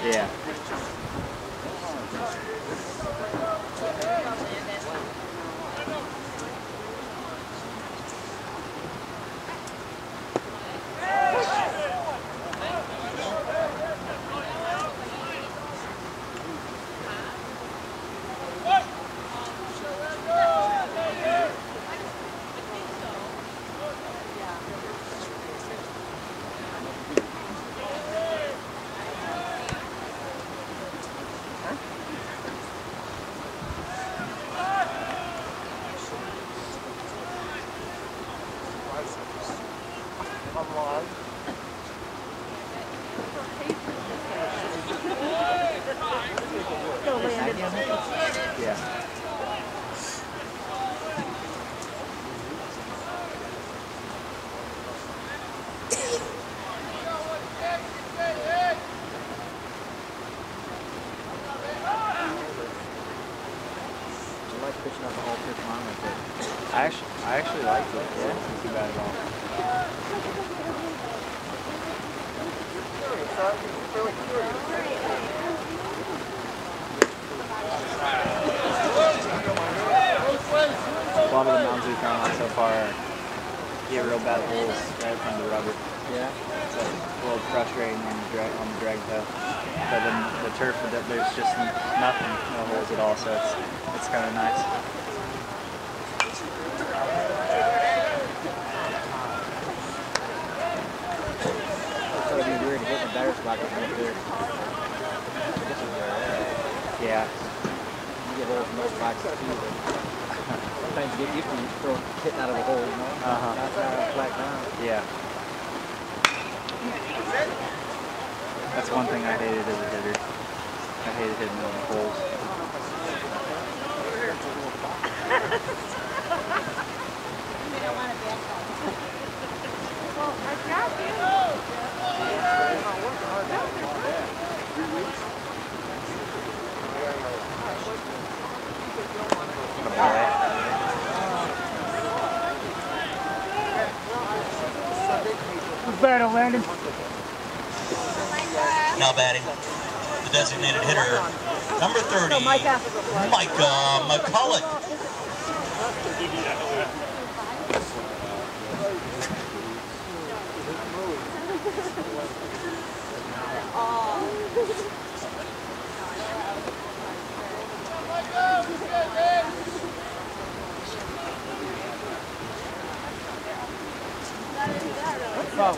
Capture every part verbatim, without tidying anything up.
Yeah. Yeah. Pitching up the whole pitch line like that. I actually, I actually liked it. Yeah, it wasn't too bad at all. A lot of the mounds we've thrown on so far get real bad holes right from the rubber. Yeah. So it's a little frustrating on the drag on the drag toe. But then the turf, there's just nothing, no holes at all. So it's it's kind of nice. So it'd be weird to hit the better spot up there. This is where, yeah. You get holes in those spots too. Sometimes you get used to throw hitting out of a hole, you know? Uh-huh. That's how it's flat down. Yeah. That's one thing I hated as a hitter. I hated hitting in the holes. Battle landing. Now batting, the designated hitter, number thirty, Micah McCulloch. Oh.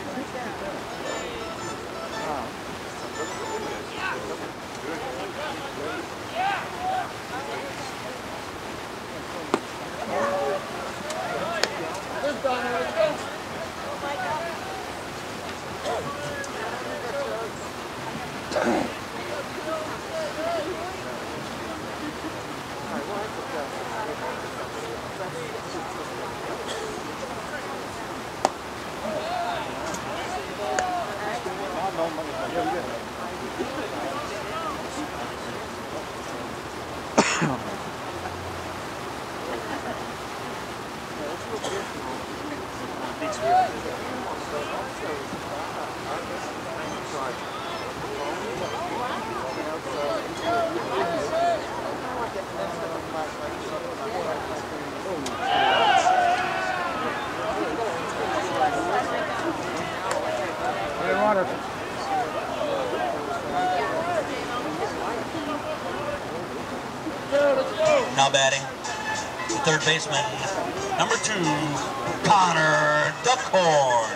Now batting, the third baseman, number two, Connor Duckhorn.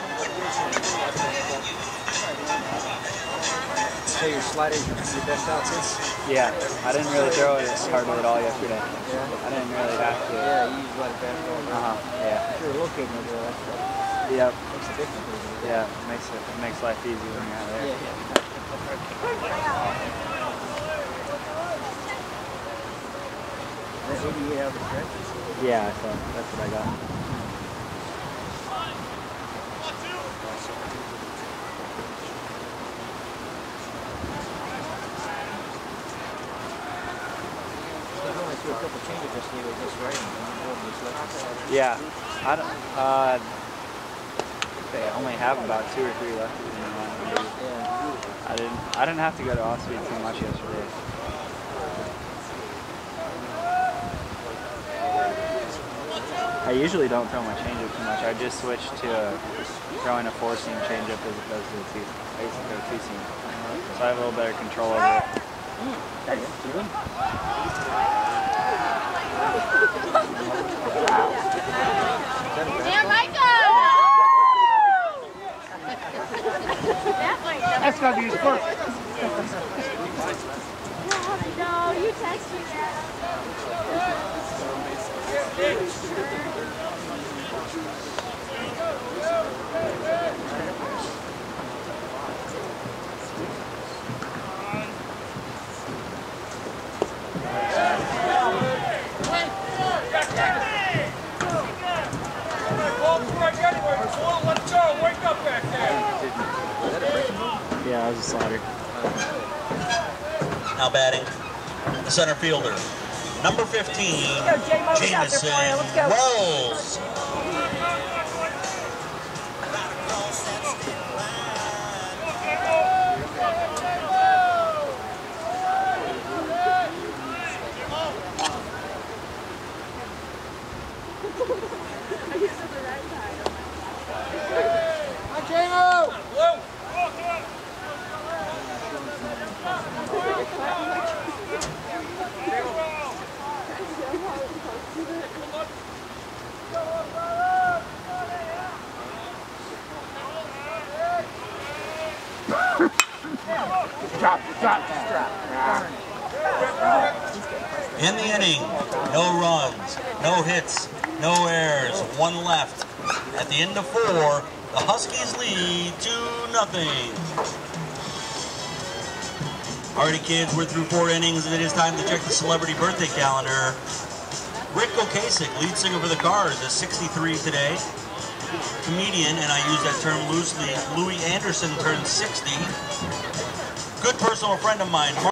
So your sliders are your best outfits? Yeah, I didn't really throw it hardly at all yesterday. Yeah. I didn't really have to. Yeah, you use like that. Uh-huh, yeah. If you're locating over there, that's what Yep. makes a difference. Yeah, it makes it, it makes life easy when you're out there. Yeah, yeah. That's eighty-eight out of the stretch? Yeah, so that's what I got. A couple changes just here with this writing. Yeah, I don't. Uh, they only have about two or three left. You know, Yeah. I I didn't. I didn't have to go to off speed too much yesterday. I usually don't throw my changeup too much. I just switched to uh, throwing a four-seam changeup as opposed to a two. I used to throw two-seam, so I have a little better control over it. There you go. Damn, Micah! That's got to be his first. No, you text me that. Yeah, I was a slider. Now batting, the center fielder, number fifteen, Jamison Wells. Drop, drop, drop. In the inning, no runs, no hits, no errors, one left. At the end of four, the Huskies lead two nothing. Alrighty kids, we're through four innings and it is time to check the celebrity birthday calendar. Rick Ocasek, lead singer for the Cars, is sixty-three today. Comedian, and I use that term loosely, Louis Anderson turned sixty. Good personal friend of mine,